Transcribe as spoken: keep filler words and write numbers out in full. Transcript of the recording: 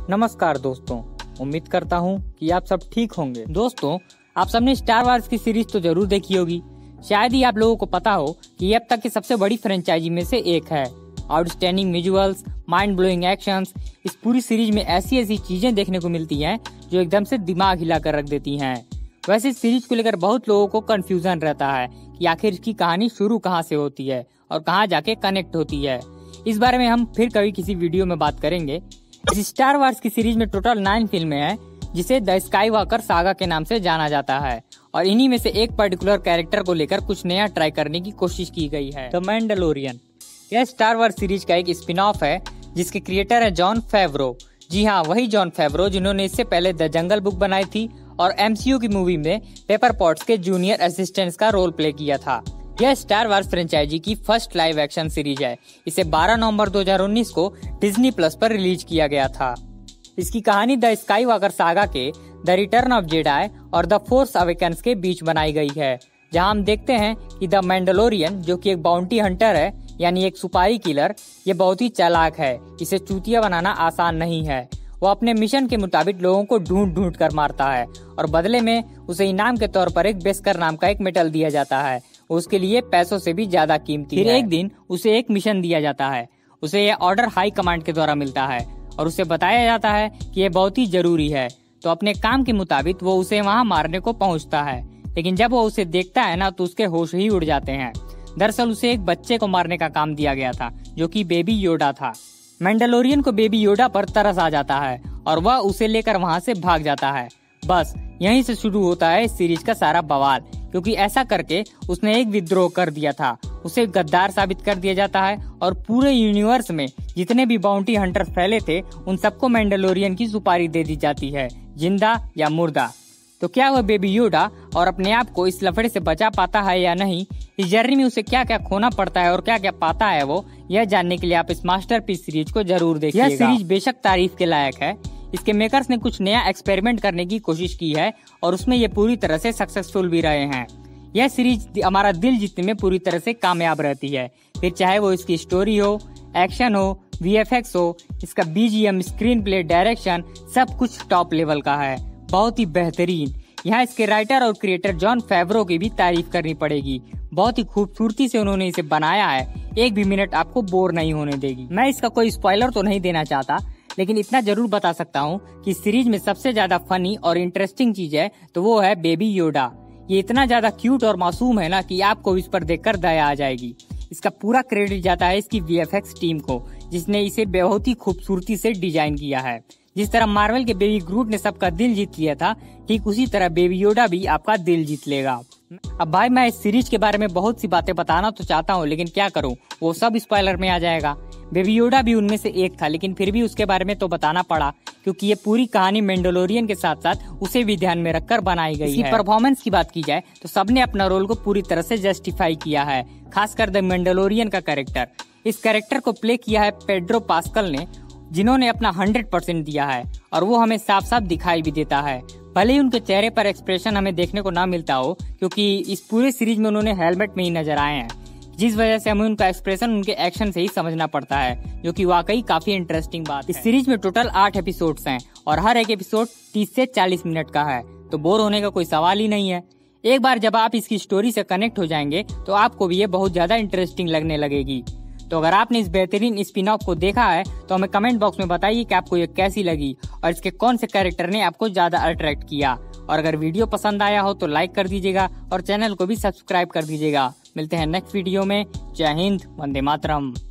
नमस्कार दोस्तों, उम्मीद करता हूँ कि आप सब ठीक होंगे। दोस्तों, आप सबने स्टार वार्स की सीरीज तो जरूर देखी होगी। शायद ही आप लोगों को पता हो कि ये अब तक की सबसे बड़ी फ्रेंचाइजी में से एक है। Outstanding visuals, mind blowing actions, इस पूरी सीरीज में ऐसी ऐसी चीजें देखने को मिलती हैं जो एकदम से दिमाग हिला कर रख देती हैं। वैसे इस सीरीज को लेकर बहुत लोगों को कंफ्यूजन रहता है कि आखिर इसकी कहानी शुरू कहाँ से होती है और कहाँ जाके कनेक्ट होती है। इस बारे में हम फिर कभी किसी वीडियो में बात करेंगे। इस स्टार वार्स की सीरीज में टोटल नाइन फिल्में हैं, जिसे द स्काई वॉकर सागा के नाम से जाना जाता है, और इन्हीं में से एक पर्टिकुलर कैरेक्टर को लेकर कुछ नया ट्राई करने की कोशिश की गई है, द मैंडलोरियन। यह स्टार वार्स सीरीज का एक स्पिन ऑफ है जिसके क्रिएटर है जॉन फेवरो। जी हाँ, वही जॉन फेवरो जिन्होंने इससे पहले द जंगल बुक बनाई थी और एमसीयू की मूवी में पेपर पॉट्स के जूनियर असिस्टेंट्स का रोल प्ले किया था। यह स्टार वार्स फ्रेंचाइजी की फर्स्ट लाइव एक्शन सीरीज है। इसे बारह नवंबर दो हज़ार उन्नीस को डिज्नी प्लस पर रिलीज किया गया था। इसकी कहानी द स्काई वॉकर सागा के द रिटर्न ऑफ जेडाई और द फोर्स अवेकन्स के बीच बनाई गई है, जहां हम देखते हैं कि द मैंडलोरियन, जो कि एक बाउंटी हंटर है यानी एक सुपारी किलर, ये बहुत ही चालाक है। इसे चूतिया बनाना आसान नहीं है। वो अपने मिशन के मुताबिक लोगों को ढूंढ ढूंढ कर मारता है और बदले में उसे इनाम के तौर पर एक बेस्कर नाम का एक मेटल दिया जाता है। उसके लिए पैसों से भी ज्यादा कीमती है। फिर एक दिन उसे एक मिशन दिया जाता है। उसे यह ऑर्डर हाई कमांड के द्वारा मिलता है और उसे बताया जाता है कि यह बहुत ही जरूरी है। तो अपने काम के मुताबिक वो उसे वहाँ मारने को पहुँचता है, लेकिन जब वो उसे देखता है ना तो उसके होश ही उड़ जाते हैं। दरअसल उसे एक बच्चे को मारने का काम दिया गया था, जो कि बेबी योडा था। मैंडलोरियन को बेबी योडा पर तरस आ जाता है और वह उसे लेकर वहाँ से भाग जाता है। बस यहीं से शुरू होता है इस सीरीज का सारा बवाल, क्योंकि ऐसा करके उसने एक विद्रोह कर दिया था। उसे गद्दार साबित कर दिया जाता है और पूरे यूनिवर्स में जितने भी बाउंटी हंटर फैले थे उन सबको मैंडलोरियन की सुपारी दे दी जाती है, जिंदा या मुर्दा। तो क्या वह बेबी योडा और अपने आप को इस लफड़े से बचा पाता है या नहीं? इस जर्नी में उसे क्या क्या खोना पड़ता है और क्या क्या पाता है वो, यह जानने के लिए आप इस मास्टरपीस सीरीज को जरूर देखिएगा। यह सीरीज बेशक तारीफ के लायक है। इसके मेकर्स ने कुछ नया एक्सपेरिमेंट करने की कोशिश की है और उसमें ये पूरी तरह से सक्सेसफुल भी रहे हैं। यह सीरीज हमारा दिल जीतने में पूरी तरह से कामयाब रहती है, फिर चाहे वो इसकी स्टोरी हो, एक्शन हो, वीएफएक्स हो, इसका बीजीएम, स्क्रीन प्ले, डायरेक्शन, सब कुछ टॉप लेवल का है, बहुत ही बेहतरीन। यहाँ इसके राइटर और क्रिएटर जॉन फेवरो की भी तारीफ करनी पड़ेगी। बहुत ही खूबसूरती से उन्होंने इसे बनाया है, एक भी मिनट आपको बोर नहीं होने देगी। मैं इसका कोई स्पॉइलर तो नहीं देना चाहता, लेकिन इतना जरूर बता सकता हूँ कि सीरीज में सबसे ज्यादा फनी और इंटरेस्टिंग चीज है तो वो है बेबी योडा। ये इतना ज्यादा क्यूट और मासूम है ना कि आपको इस पर देखकर दया आ जाएगी। इसका पूरा क्रेडिट जाता है इसकी वीएफएक्स टीम को, जिसने इसे बहुत ही खूबसूरती से डिजाइन किया है। जिस तरह मार्वल के बेबी ग्रूट ने सबका दिल जीत लिया था, ठीक उसी तरह बेबी योडा भी आपका दिल जीत लेगा। अब भाई, मैं इस सीरीज के बारे में बहुत सी बातें बताना तो चाहता हूँ, लेकिन क्या करूँ, वो सब स्पॉइलर में आ जाएगा। बेबी योडा भी उनमें से एक था, लेकिन फिर भी उसके बारे में तो बताना पड़ा, क्योंकि ये पूरी कहानी मैंडलोरियन के साथ साथ उसे भी ध्यान में रखकर बनाई गई है। परफॉर्मेंस की बात की जाए तो सबने अपना रोल को पूरी तरह से जस्टिफाई किया है, खासकर द मैंडलोरियन का कैरेक्टर। इस कैरेक्टर को प्ले किया है पेड्रो पास्कल ने, जिन्होंने अपना हंड्रेड परसेंट दिया है और वो हमें साफ साफ दिखाई भी देता है। भले ही उनके चेहरे पर एक्सप्रेशन हमें देखने को ना मिलता हो, क्योंकि इस पूरे सीरीज में उन्होंने हेलमेट में ही नजर आए हैं, जिस वजह से हमें उनका एक्सप्रेशन उनके एक्शन से ही समझना पड़ता है, जो कि वाकई काफी इंटरेस्टिंग बात है। इस सीरीज में टोटल आठ एपिसोड्स हैं और हर एक एपिसोड तीस से चालीस मिनट का है, तो बोर होने का कोई सवाल ही नहीं है। एक बार जब आप इसकी स्टोरी से कनेक्ट हो जाएंगे तो आपको भी ये बहुत ज्यादा इंटरेस्टिंग लगने लगेगी। तो अगर आपने इस बेहतरीन स्पिन ऑफ को देखा है तो हमें कमेंट बॉक्स में बताइए कि आपको ये कैसी लगी और इसके कौन से कैरेक्टर ने आपको ज्यादा अट्रैक्ट किया। और अगर वीडियो पसंद आया हो तो लाइक कर दीजिएगा और चैनल को भी सब्सक्राइब कर दीजिएगा। मिलते हैं नेक्स्ट वीडियो में। जय हिंद, वंदे मातरम।